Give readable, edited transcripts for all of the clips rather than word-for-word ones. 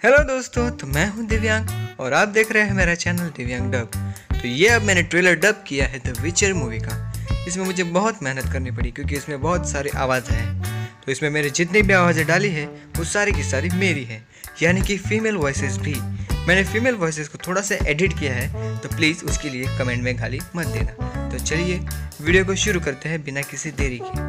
Hello दोस्तों, तो मैं हूं दिव्यांग और आप देख रहे हैं मेरा चैनल दिव्यांग डब। तो ये अब मैंने ट्रेलर डब किया है द विचर मूवी का। इसमें मुझे बहुत मेहनत करनी पड़ी क्योंकि इसमें बहुत सारी आवाज़ें हैं। तो इसमें मैंने जितनी भी आवाज़ें डाली है वो सारी की सारी मेरी है, यानी कि फीमेल वॉइसेस भी। मैंने फीमेल वॉइसेस को थोड़ा सा एडिट किया है, तो प्लीज़ उसके लिए कमेंट में गाली मत देना। तो चलिए वीडियो को शुरू करते हैं बिना किसी देरी के।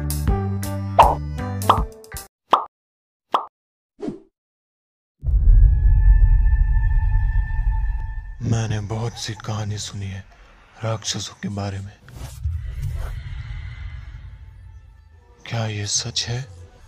मैंने बहुत सी कहानी सुनी है राक्षसों के बारे में। क्या ये सच है?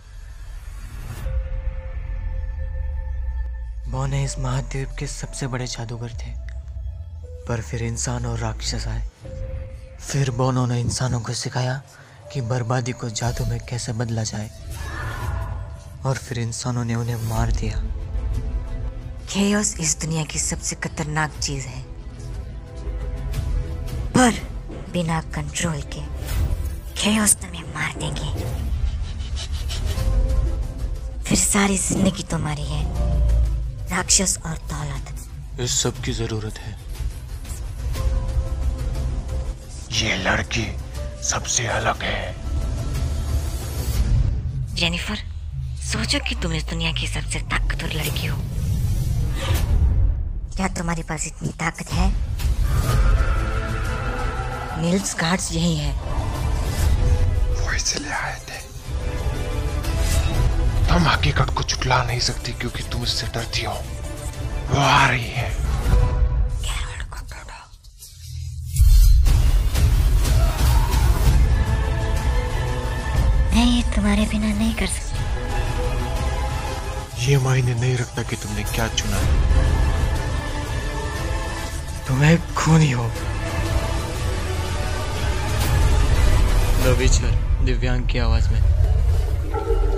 बोने इस महाद्वीप के सबसे बड़े जादूगर थे, पर फिर इंसान और राक्षस आए। फिर बोनो ने इंसानों को सिखाया कि बर्बादी को जादू में कैसे बदला जाए, और फिर इंसानों ने उन्हें मार दिया। केओस इस दुनिया की सबसे खतरनाक चीज है, पर बिना कंट्रोल के केओस तुम्हें मार देंगे। फिर सारी जिंदगी तुम्हारी है, राक्षस और दौलत। इस सब की जरूरत है। ये लड़की सबसे अलग है। जेनिफर, सोचो कि तुम इस दुनिया की सबसे ताकतवर लड़की हो। क्या तुम्हारे पास इतनी ताकत है? नील्स गार्ड्स यही है। वो इसलिए आए थे। तुम हकीकत को छुटला नहीं सकती क्योंकि तुम इससे डरती हो। वो आ रही है। मैं ये तुम्हारे बिना नहीं कर सकती। ये मायने नहीं रखता कि तुमने क्या चुना है। तुम्हें खूनी हो। द विचर दिव्यांग की आवाज में।